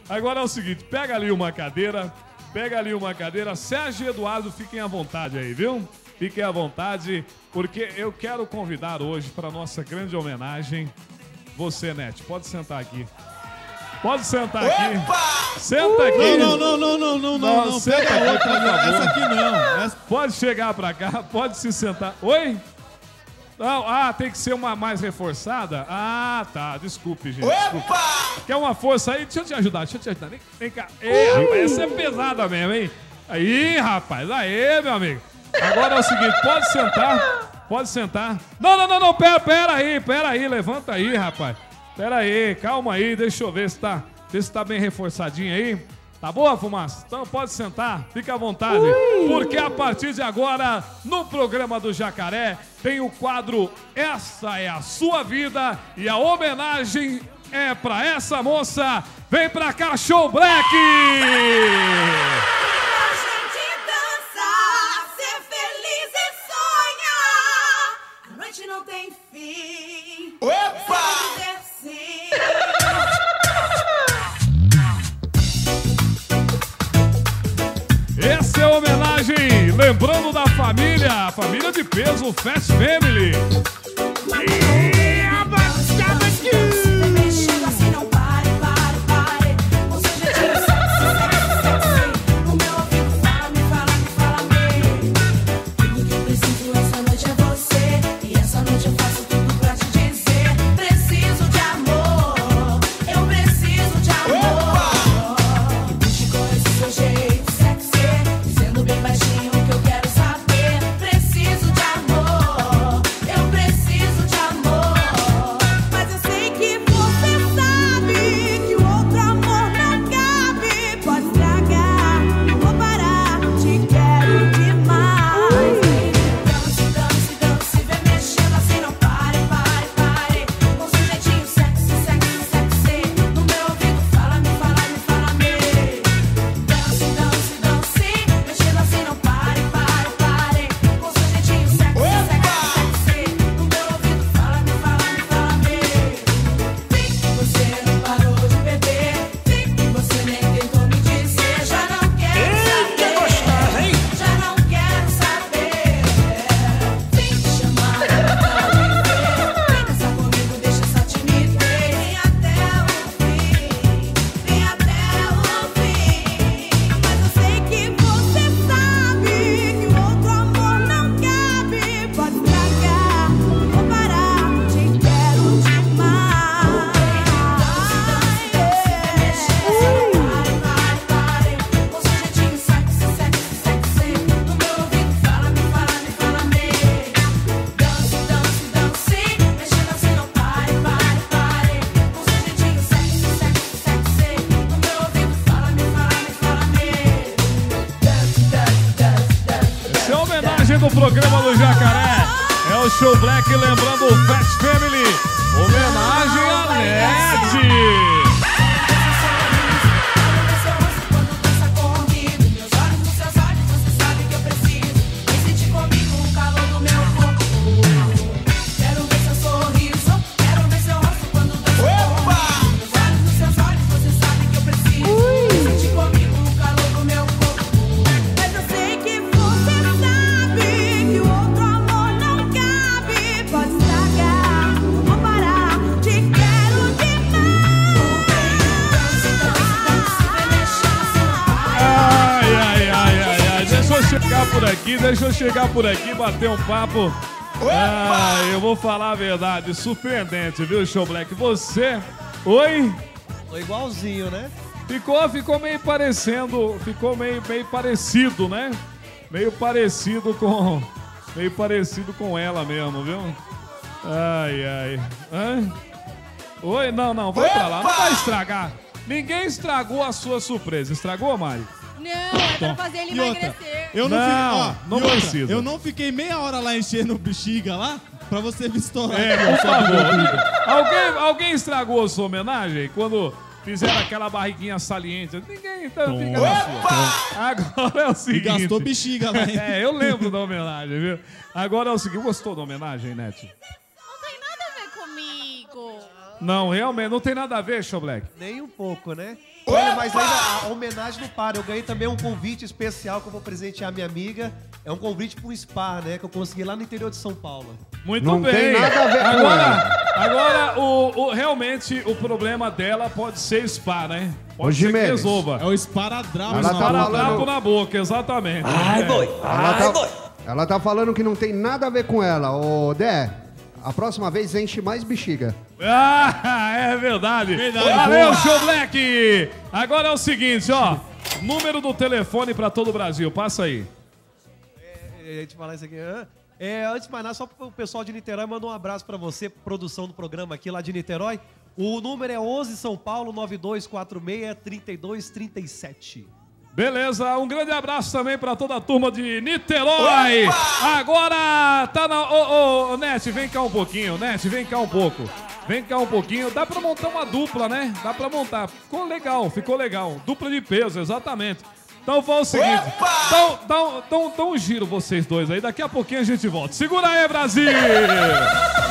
Agora é o seguinte, pega ali uma cadeira. Sérgio e Eduardo, fiquem à vontade aí, viu? Fiquem à vontade, porque eu quero convidar hoje para nossa grande homenagem você, Net. Pode sentar aqui. Pode sentar aqui. Senta aqui. Não. Senta Pega aqui, outra, por favor. essa aqui não. Pode chegar pra cá, pode se sentar. Oi? Não, tem que ser uma mais reforçada? Tá, desculpe, gente. Desculpe. Quer uma força aí? Deixa eu te ajudar. Vem cá. Rapaz, essa é pesada mesmo, hein? Aí, rapaz. Aê, meu amigo. Agora é o seguinte, pode sentar. Não, pera aí, levanta aí, rapaz. Pera aí, calma aí, deixa eu ver se tá bem reforçadinho aí. Tá boa, fumaça? Então pode sentar, fica à vontade. Porque a partir de agora, no programa do Jacaré, tem o quadro Essa é a Sua Vida. E a homenagem é pra essa moça. Vem pra cá, Show Black! Não tem fim. Essa é a homenagem, lembrando da família, a família de peso, Fast Family. Do programa do Jacaré é o Show Black, lembrando o Fast Family, homenagem a Ned. Deixa eu chegar por aqui, bater um papo. Eu vou falar a verdade, surpreendente, viu, Show Black? Você, oi? Tô igualzinho, né? Ficou meio parecendo, ficou meio parecido, né? Meio parecido com ela mesmo, viu? Ai. Oi? Não, vai pra lá, não vai estragar. Ninguém estragou a sua surpresa, estragou, Mari? Não, é pra fazer ele emagrecer. Não precisa. Eu não fiquei meia hora lá enchendo bexiga lá pra você me estourar. Por favor. Alguém estragou a sua homenagem quando fizeram aquela barriguinha saliente? Ninguém, então fica na sua. Agora é o seguinte. E gastou bexiga lá, hein? Eu lembro da homenagem, viu? Agora é o seguinte. Gostou da homenagem, Net? Não tem nada a ver comigo. Não, realmente, não tem nada a ver, Show Black? Nem um pouco, né? Olha, mas ainda a homenagem não para. Eu ganhei também um convite especial que eu vou presentear minha amiga. É um convite para um spa, né? Que eu consegui lá no interior de São Paulo. Muito Não bem. tem nada a ver com Agora, realmente, o problema dela pode ser spa, né? Pode Ô, ser que Jimenez. resolva. É o esparadrapo. Ela tá Para falando- trapo na boca, exatamente. Ela tá falando que não tem nada a ver com ela. Ô, Dé, a próxima vez enche mais bexiga. Ah, é verdade. Valeu, Show Black. Agora é o seguinte, ó. Número do telefone pra todo o Brasil. Passa aí. Antes de falar isso aqui, antes de mais nada, só o pessoal de Niterói mandou um abraço pra você, produção do programa aqui lá de Niterói. O número é 11 São Paulo 9246-3237. Beleza, um grande abraço também pra toda a turma de Niterói. Agora tá na... Ô, Net, vem cá um pouquinho. Net, vem cá um pouco. Vem cá um pouquinho. Dá pra montar uma dupla, né? Dá pra montar. Ficou legal. Dupla de peso, exatamente. Então foi o seguinte. Dá um giro vocês dois aí. Daqui a pouquinho a gente volta. Segura aí, Brasil!